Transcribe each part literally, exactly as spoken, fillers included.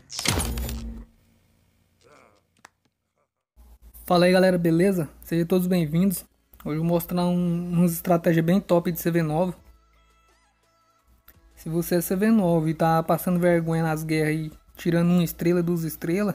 Fala aí galera, beleza? Sejam todos bem-vindos. Hoje eu vou mostrar um, umas estratégias bem top de C V nove. Se você é C V nove e tá passando vergonha nas guerras e tirando uma estrela, duas estrelas,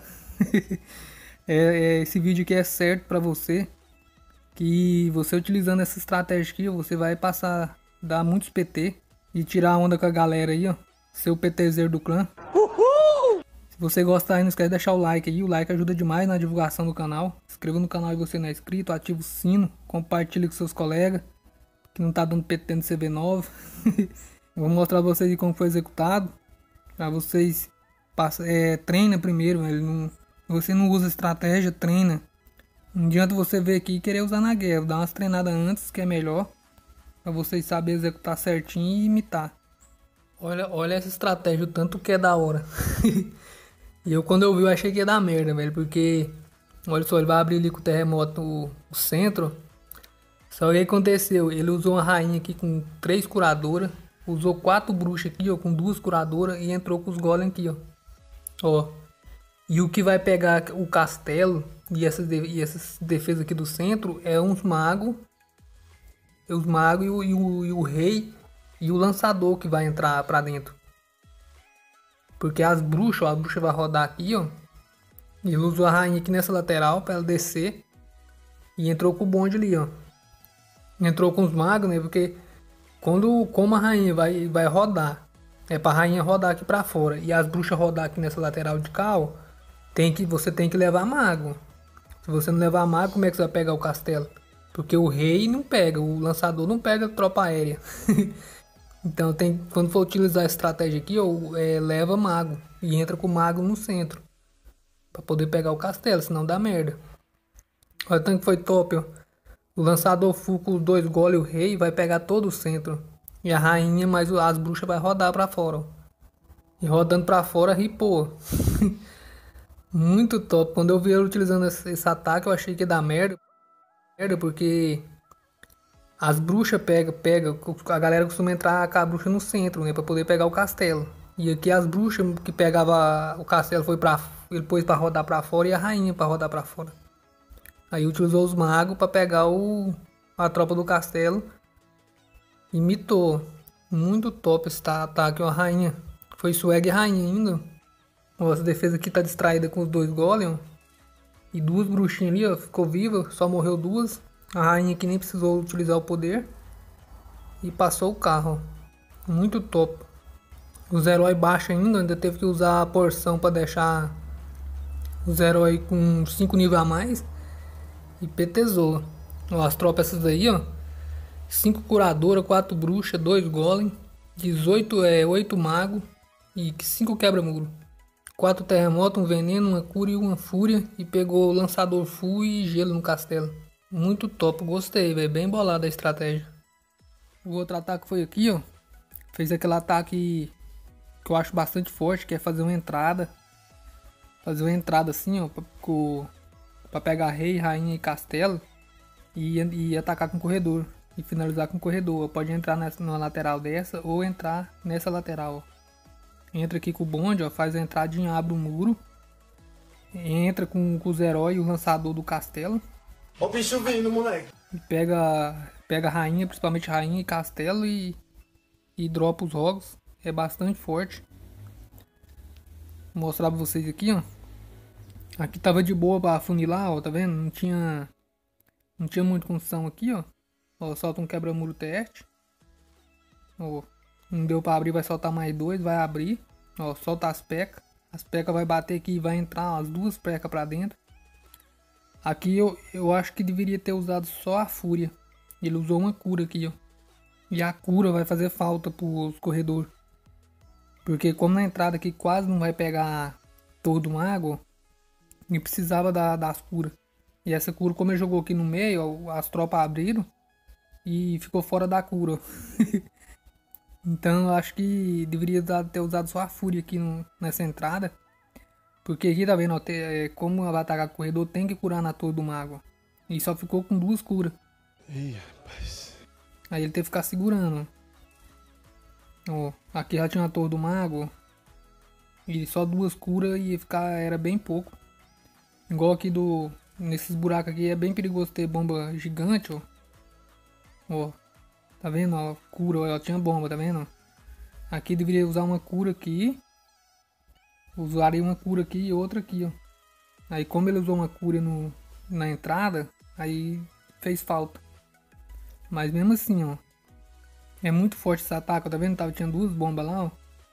é, é, esse vídeo aqui é certo pra você. Que você utilizando essa estratégia aqui, você vai passar, dar muitos P T e tirar a onda com a galera aí, ó. Seu PTzeiro do clã. Uhul! Se você gostar aí, não esquece de deixar o like aí. O like ajuda demais na divulgação do canal. Se inscreva no canal se você não é inscrito, ativa o sino, compartilhe com seus colegas que não tá dando P T no C V nove. Vou mostrar pra vocês como foi executado. Pra vocês passa, é, treina primeiro. Ele não, você não usa estratégia, treina. Não adianta você ver aqui e querer usar na guerra. Dá umas treinadas antes que é melhor. Pra vocês saberem executar certinho e imitar. Olha, olha essa estratégia, o tanto que é da hora. E eu quando eu vi eu achei que ia dar merda, velho. Porque, olha só, ele vai abrir ali com o terremoto o, o centro. Só que o que aconteceu? Ele usou uma rainha aqui com três curadoras. Usou quatro bruxas aqui, ó, com duas curadoras. E entrou com os golems aqui, ó. Ó. E o que vai pegar o castelo e essas, e essas defesas aqui do centro é uns magos. Os magos e o, e, o, e o rei e o lançador que vai entrar pra dentro. Porque as bruxas, ó, a bruxa vai rodar aqui, ó. E ele usou a rainha aqui nessa lateral pra ela descer. E entrou com o bonde ali, ó. Entrou com os magos, né? Porque quando como a rainha vai, vai rodar, é pra rainha rodar aqui pra fora. E as bruxas rodar aqui nessa lateral de cá, ó. Tem que, você tem que levar mago. Se você não levar mago, como é que você vai pegar o castelo? Porque o rei não pega, o lançador não pega tropa aérea. Então tem, quando for utilizar a estratégia aqui, ó, é, leva mago. E entra com o mago no centro. Pra poder pegar o castelo, senão dá merda. Olha o tanto que foi top, ó. O lançador full com os dois goles e o rei vai pegar todo o centro. E a rainha, mais as bruxas vai rodar pra fora, ó. E rodando pra fora, ripou. Muito top. Quando eu vi ele utilizando esse, esse ataque, eu achei que ia dar merda. Merda, porque as bruxas pega, pega, a galera costuma entrar com a bruxa no centro, né, pra poder pegar o castelo. E aqui as bruxas que pegava o castelo foi para ele pôs para rodar para fora e a rainha para rodar para fora. Aí utilizou os magos para pegar o a tropa do castelo. Imitou. Muito top esse ataque, ó, a rainha. Foi swag rainha ainda. Ó, essa defesa aqui tá distraída com os dois golems. E duas bruxinhas ali, ó, ficou viva, só morreu duas. A rainha que nem precisou utilizar o poder. E passou o carro, ó. Muito top. Os heróis baixos ainda, ainda teve que usar a porção para deixar os heróis com cinco níveis a mais. E PTzou. Ó, as tropas essas aí, ó. cinco curadoras, quatro bruxas, dois golem, dezoito é oito magos e cinco quebra-muro. quatro terremotos, um veneno, uma cura e uma fúria. E pegou lançador full e gelo no castelo. Muito top, gostei, velho. Bem bolada a estratégia. O outro ataque foi aqui, ó. Fez aquele ataque que eu acho bastante forte, que é fazer uma entrada. Fazer uma entrada assim, ó. Pra, pra pegar rei, rainha e castelo. E, e atacar com corredor. E finalizar com corredor. Pode entrar nessa, numa lateral dessa ou entrar nessa lateral, ó. Entra aqui com o bonde, ó, faz a entradinha, abre o muro. Entra com, com os heróis e o lançador do castelo. Ó o bicho vindo, moleque. E pega, pega a rainha, principalmente rainha e castelo e, e dropa os rogos. É bastante forte. Vou mostrar pra vocês aqui, ó. Aqui tava de boa pra funilar, ó, tá vendo? Não tinha, não tinha muita construção aqui, ó. Ó, solta um quebra-muro teste. Ó. Não deu pra abrir, vai soltar mais dois, vai abrir. Ó, solta as pecas. As pecas vai bater aqui e vai entrar ó, as duas pecas pra dentro. Aqui eu, eu acho que deveria ter usado só a fúria. Ele usou uma cura aqui, ó. E a cura vai fazer falta pros corredores. Porque como na entrada aqui quase não vai pegar todo o mago, e precisava da, das curas. E essa cura, como ele jogou aqui no meio, ó, as tropas abriram e ficou fora da cura. Então eu acho que deveria ter usado só a fúria aqui no, nessa entrada. Porque aqui tá vendo, ó, tem, é, como ela vai atacar o corredor, tem que curar na torre do mago. E só ficou com duas curas. Ih, rapaz. Aí ele teve que ficar segurando. Ó, aqui já tinha a torre do mago. E só duas curas ia ficar, era bem pouco. Igual aqui do... Nesses buracos aqui é bem perigoso ter bomba gigante, ó. Ó. Tá vendo, ó? Cura, ó. Tinha bomba, tá vendo? Aqui deveria usar uma cura aqui. Usaria uma cura aqui e outra aqui, ó. Aí como ele usou uma cura no, na entrada, aí fez falta. Mas mesmo assim, ó. É muito forte esse ataque, ó. Tá vendo? Tava, tinha duas bombas lá, ó.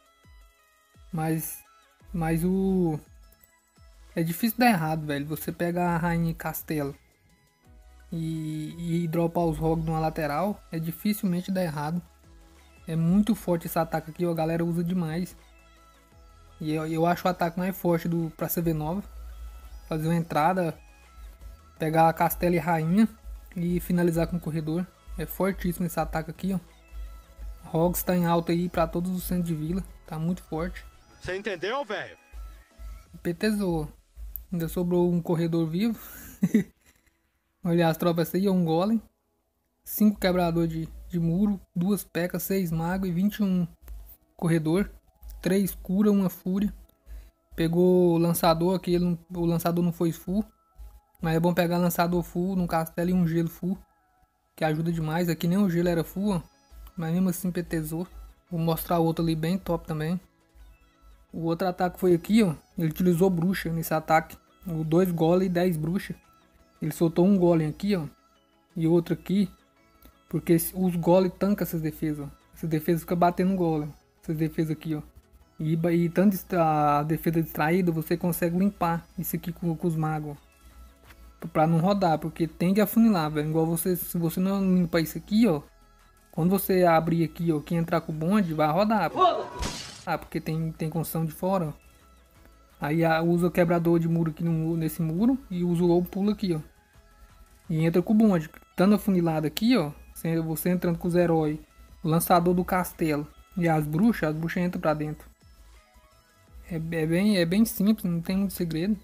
Mas... Mas o... É difícil dar errado, velho. Você pega a rainha e castelo e, e dropar os rogues numa lateral, é dificilmente dar errado. É muito forte esse ataque aqui, ó, a galera usa demais. E eu, eu acho o ataque mais forte do, pra C V nove. Fazer uma entrada, pegar a castelo e rainha e finalizar com o corredor. É fortíssimo esse ataque aqui, ó. Rogues tá em alta aí pra todos os centros de vila, tá muito forte. Você entendeu, velho? PTzou. Ainda sobrou um corredor vivo. Olha as tropas aí, um golem. cinco quebrador de, de muro. duas pecas, seis magos e vinte e um corredor. três cura, uma fúria. Pegou o lançador aqui. Ele, o lançador não foi full. Mas é bom pegar lançador full no castelo e um gelo full. Que ajuda demais. Aqui nem o gelo era full, ó. Mas mesmo assim PTzou. Vou mostrar outro ali bem top também. O outro ataque foi aqui, ó. Ele utilizou bruxa nesse ataque. O dois golem e dez bruxas. Ele soltou um golem aqui, ó. E outro aqui. Porque os golem tancam essas defesas, ó. Essas defesas ficam batendo no golem. Essas defesas aqui, ó. E, e tanto a defesa distraída, você consegue limpar isso aqui com, com os magos. Ó. Pra não rodar, porque tem que afunilar, velho. Igual você, se você não limpa isso aqui, ó. Quando você abrir aqui, ó. Quem entrar com o bonde, vai rodar. Ah, porque tem, tem construção de fora, ó. Aí a, usa o quebrador de muro aqui no, nesse muro. E usa o pulo aqui, ó. E entra com o bonde. Estando afunilado aqui, ó. Você, você entrando com os heróis. O lançador do castelo. E as bruxas. As bruxas entram pra dentro. É, é, bem, é bem simples. Não tem muito segredo.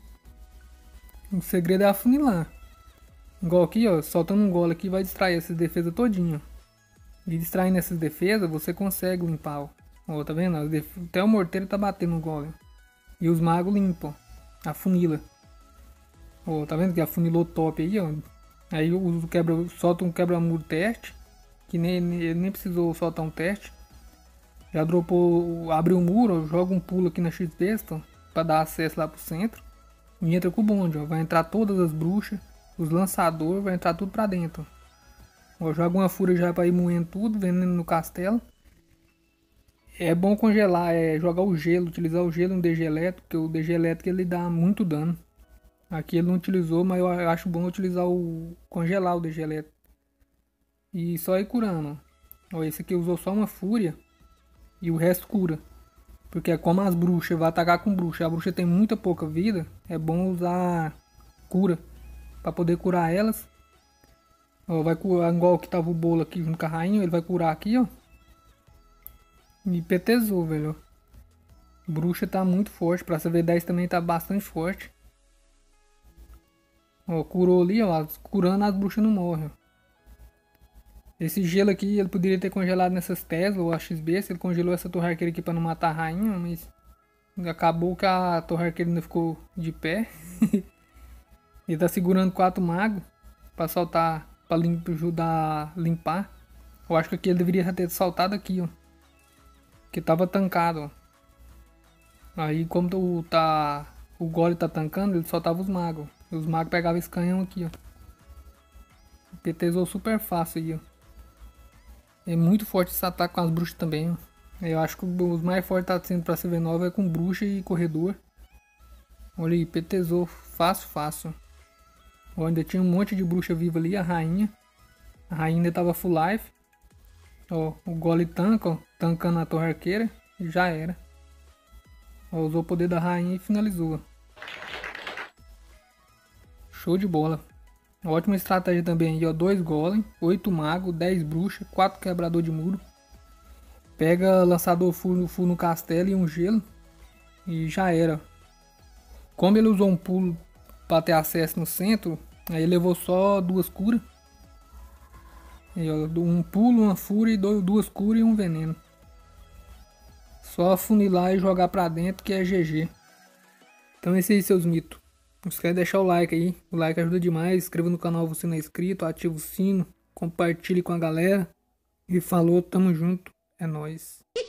O segredo é afunilar. Igual aqui, ó. Soltando um gole aqui vai distrair essas defesas todinha. E distraindo essas defesas você consegue limpar, ó. Ó, tá vendo? Até o morteiro tá batendo no golem. E os magos limpam. Afunila. Ó, tá vendo que afunilou top aí, ó. Aí o quebra, solta um quebra-muro teste. Que nem, nem, nem precisou soltar um teste. Já dropou, abriu o muro, ó, joga um pulo aqui na X-Besta. Pra dar acesso lá pro centro. E entra com o bonde, ó. Vai entrar todas as bruxas. Os lançadores, vai entrar tudo pra dentro. Ó, joga uma fúria já pra ir moendo tudo. Veneno no castelo. É bom congelar, é jogar o gelo, utilizar o gelo no D G elétrico, porque o D G elétrico ele dá muito dano. Aqui ele não utilizou, mas eu acho bom utilizar o congelar o D G elétrico. E só ir curando. Ó, esse aqui usou só uma fúria e o resto cura. Porque é como as bruxas, vai atacar com bruxa. A bruxa tem muita pouca vida, é bom usar cura para poder curar elas. Ó, vai curar igual que tava o bolo aqui junto com a rainha, ele vai curar aqui, ó. E PTzou, velho. Bruxa tá muito forte. Pra C V dez também tá bastante forte. Ó, curou ali, ó. Curando as bruxas não morrem. Esse gelo aqui, ele poderia ter congelado nessas Tesla ou a X B. Se ele congelou essa torre arqueira aqui pra não matar a rainha. Mas acabou que a torre arqueira ainda ficou de pé. Ele tá segurando quatro magos. Pra soltar, pra ajudar a limpar. Eu acho que aqui ele deveria ter saltado aqui, ó. Que tava tancado, ó. Aí como o, tá, o golem tá tancando, ele soltava os magos. E os magos pegavam esse canhão aqui, ó. PTzou super fácil aí, ó. É muito forte esse ataque com as bruxas também, ó. Eu acho que os mais fortes tá sendo pra C V nove é com bruxa e corredor. Olha aí, PTzou fácil, fácil. Ó, ainda tinha um monte de bruxa viva ali, a rainha. A rainha ainda tava full life. Ó, o golem tanca, ó, tancando a torre arqueira, e já era. Ó, usou o poder da rainha e finalizou. Show de bola. Ótima estratégia também aí, ó, dois golem, oito magos, dez bruxas, quatro quebrador de muro. Pega lançador full, full no castelo e um gelo. E já era. Como ele usou um pulo para ter acesso no centro, aí ele levou só duas curas. Um pulo, uma fúria, duas curas e um veneno. Só afunilar e jogar pra dentro que é G G. Então é isso aí, seus mitos. Não esquece de deixar o like aí. O like ajuda demais. Inscreva no canal se não é inscrito. Ativa o sino. Compartilhe com a galera. E falou, tamo junto. É nóis.